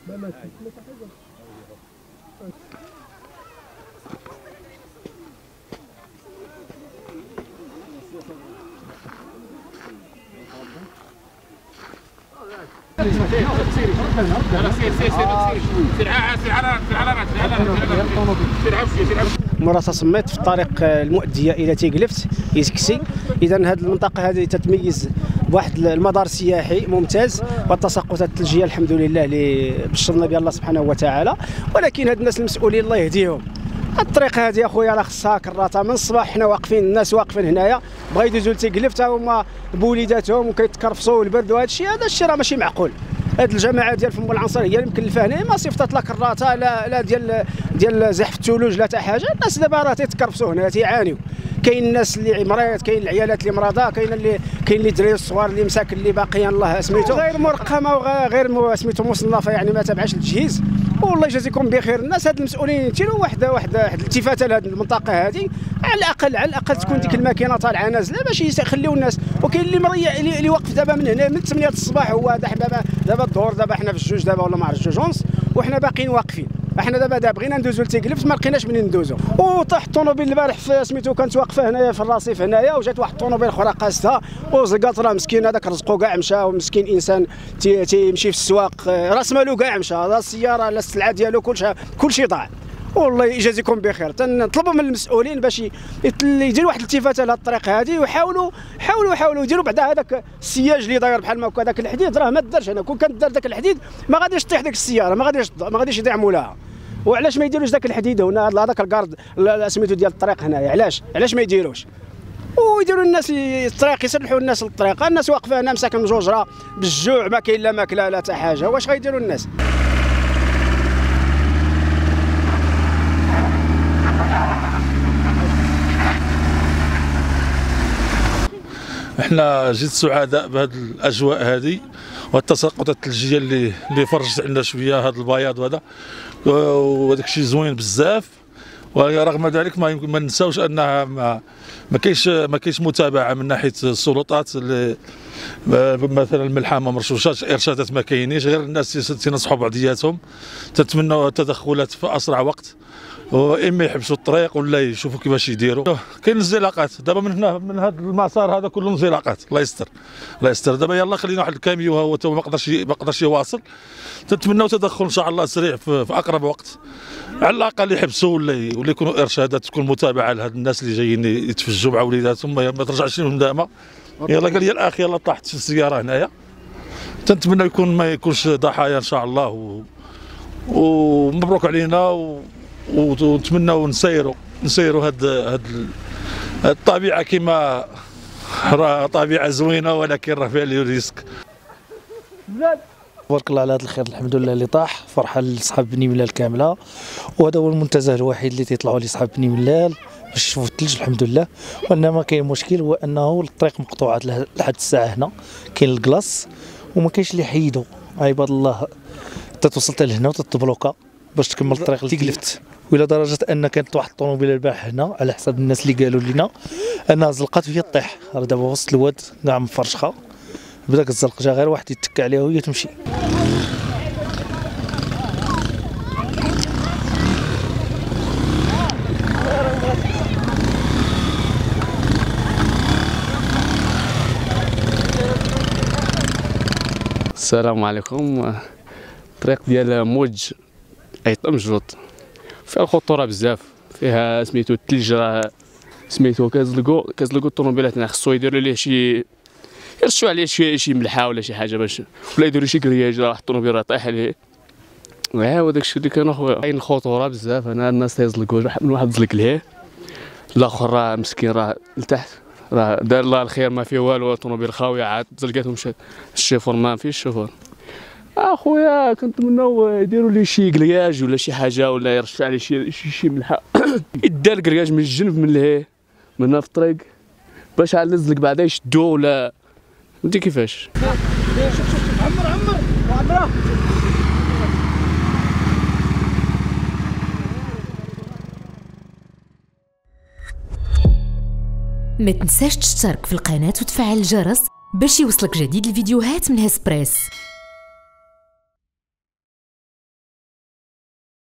مراسة سميت في الطريق المؤدية إلى تيغلفت يزكسي. إذا هذه المنطقة هذه تتميز بواحد المدار سياحي ممتاز، والتساقطات الثلجية الحمد لله اللي بشرنا بها الله سبحانه وتعالى. ولكن هاد الناس المسؤولين الله يهديهم، الطريق هذه اخويا راه خصها كراطه. من الصباح حنا واقفين، الناس واقفين هنايا بغا يدوزوا لتيغلفت هما بوليداتهم وكيتكرفصوا والبرد وهذا الشيء. هذا الشيء راه ماشي معقول. هاد الجماعه ديال فم العنصر هي اللي مكلفه هنا، ما صيفطات لا كراطه لا ديال زحف الثلوج لا حتى حاجه. الناس دابا راه تيتكرفصوا هنا تيعانيو. كاين الناس اللي مريض، كاين العيالات اللي مرضى، كاين اللي الدراري الصغار اللي مساكن اللي باقيين الله سميتو غير مرقمه وغير سميتو مصنفه، يعني ما تابعش التجهيز. والله يجازيكم بخير الناس هاد المسؤولين يديروا واحد الالتفاته لهاد المنطقه هذه. على الاقل تكون ديك الماكينه طالعه نازله باش يخليو الناس. وكاين اللي واقف دابا من هنا من 8 الصباح، هو دابا الظهر، دابا حنا في الجوج دابا ولا ما عرفتش جوج ونص، وحنا باقيين واقفين. احنا دابا بغينا ندوزو لتيغلفت ما لقيناش منين ندوزو. وطاح الطوموبيل البارح في سميتو كانت واقفه هنايا في الرصيف هنايا، وجات واحد الطوموبيل اخرى قاستها وزقات. راه مسكين هذاك رزقو كاع مشى، ومسكين انسان تيمشي في السواق راس مالو كاع مشى، لا السياره لا السلعه ديالو كلشي ضاع. والله يجازيكم بخير. تنطلبوا من المسؤولين باش يديروا واحد الالتفاته لهاد الطريق هذه، ويحاولوا يديروا بعدا هذاك السياج اللي داير بحال ما هكا. هذاك الحديد راه ما دارش. انا كون كان دار ذاك الحديد ما غاديش تطيح ديك السياره، ما غاديش يدعموا لها. وعلاش ما يديروش ذاك الحديد هنا هذاك الكارد سميتو ديال الطريق هنايا؟ علاش ما يديروش؟ ويديروا الناس الطريق، يسلحوا الناس الطريق. الناس واقفه هنا مساكن مجوجره بالجوع، ما كاين لا ماكله لا حتى حاجه. واش غيديروا الناس؟ احنا جد سعداء بهذه الاجواء هذه والتساقطات الثلجيه اللي فرجت عندنا شويه هذا البياض وهذا، وهذاك الشيء زوين بزاف. ورغم ذلك ما ننساوش انها ما كاينش متابعه من ناحيه السلطات. مثلا الملحه ما مرشوشاتش، ارشادات ما كاينينش، غير الناس تنصحوا بعضياتهم. تتمنوا التدخلات في اسرع وقت، واما يحبسوا الطريق ولا يشوفوا كيفاش يديروا. كاين الانزلاقات دابا من هنا، من هذا المسار هذا كله انزلاقات. الله يستر دابا يلا خلينا واحد الكاميو هو ما قدرش يواصل. تتمنوا تدخل ان شاء الله سريع في اقرب وقت، على الاقل يحبسوا ولا يكونوا ارشادات، تكون متابعه لهاد الناس اللي جايين يتفجوا مع وليداتهم، ما ترجعش لهم دامه. يلا قال لي الاخ يلا طاحت في السياره هنايا. تنتمنى ما يكونش ضحايا ان شاء الله، ومبروك علينا. ونتمنوا نسيروا هاد الطبيعه كما راه طبيعه زوينه، ولكن راه فيها الريسك. تبارك الله على هذا الخير الحمد لله اللي طاح. فرحه لصحاب بني ملال كامله، وهذا هو المنتزه الوحيد اللي تيطلعوا لي صحاب بني ملال باش يشوفوا الثلج الحمد لله. وانما كاين مشكل هو انه الطريق مقطوعه لحد الساعه هنا، كاين الكلاص وما كاينش اللي يحيدوا. عباد الله توصلت لهنا وتتبلوكا باش تكمل الطريق لتيغلفت، والى درجه ان كانت واحد الطوموبيل البارح هنا على حسب الناس اللي قالوا لنا انها زلقات وهي طيح. راه دابا وسط الواد كاع مفرشخه بداك الزلق، جا غير واحد يتك عليها وهي تمشي. السلام عليكم. الطريق ديال موج ايط مجلوط فيها الخطوره بزاف، فيها سميتو الثلج راه سميتو كازلقوا الطوموبيلات هنا. خصو يديروا ليه شي، يرشوا عليه شي ملحه ولا شي حاجه باش، ولا يديروا شي كرياج. راه الطوموبيل راه طايح عليه. هو داكشي اللي كان اخويا. كاين الخطوره بزاف هنا، الناس تيزلقوا من واحد زلق ليه، الاخر راه مسكين راه لتحت. راه دار الله الخير ما فيه والو، الطوموبيل خاويه عاد زلقاتهم الشيفور ما فيش الشيفور. اخويا كنتمناو يديروا لي شي كرياج ولا شي حاجه، ولا يرشوا عليه شي ملحه. يدار كرياج من الجنب من لهيه من هنا في الطريق باش عاد نزلق بعدا يشدوه، ولا فهمتي كيفاش. شوف عمر ما تنساش تشترك في القناة وتفعل الجرس باش يوصلك جديد الفيديوهات من هسبريس.